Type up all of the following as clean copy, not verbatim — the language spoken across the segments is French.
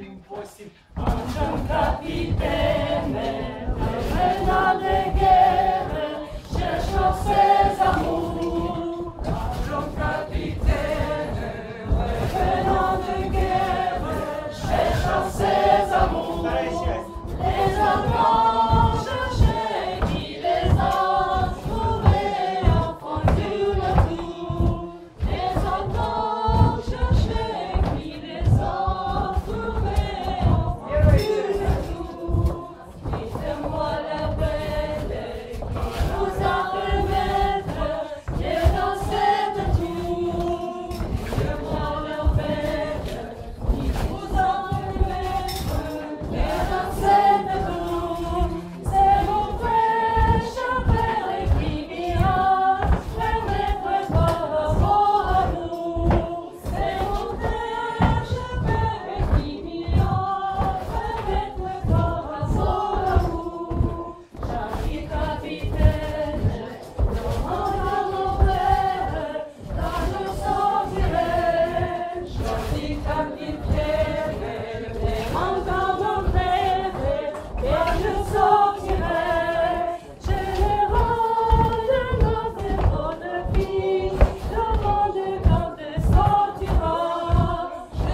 impossible. Un jeune capitaine, revenant de guerre, cherchant ses amours. Un jeune capitaine, revenant de guerre, cherchant ses amours. Les enfants cherchaient qui les a trouvés au fond du retour. Les enfants cherchaient qui les a trouvés au fond du retour. Dites-moi la belle qui vous a fait mettre dans cette tour. Dites-moi la belle qui vous a fait mettre dans cette tour. C'est mon frère Chapelle qui vient permettre par rapport à nous. C'est mon frère Chapelle qui vient permettre par rapport à vous. Jacques capitaine, demande à mon frère, quand je sortirai. Jacques capitaine, demande à mon frère, quand je sortirai. Général de notre bonne fille, demande quand elle sortira.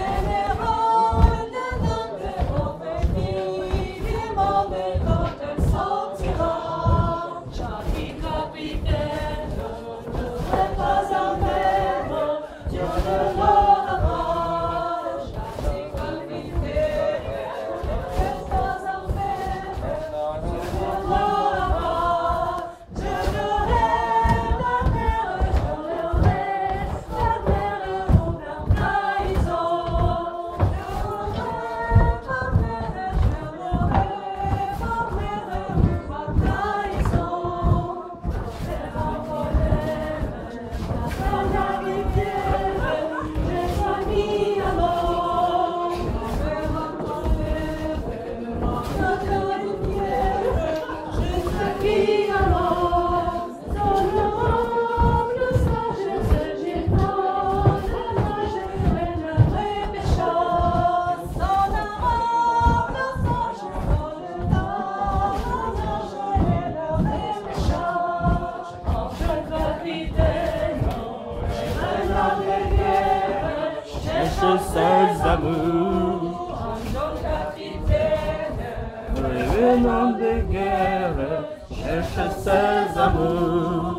Général de notre bonne fille, demande quand elle sortira. Jacques capitaine, ne fais pas un verre, Dieu ne l'aura pas. Jacques capitaine, ne fais pas un verre, Dieu ne l'aura pas. Je l'aurai la terre, je l'aurai la terre, mon trahison. Je l'aurai ma mère, je l'aurai ma mère, ma trahison. C'est ma colère, la rivière, j'ai soigné alors. C'est ma colère, la rivière, j'ai soigné alors. Dans le sagesse, j'ai dans le nage, et le repêchage. Dans le sagesse, dans le nage, et le repêchage. En jeune capitaine, revenant de guerre, Cherche ses amours, en jeune capitaine, revenant de guerre, cherche ses amours.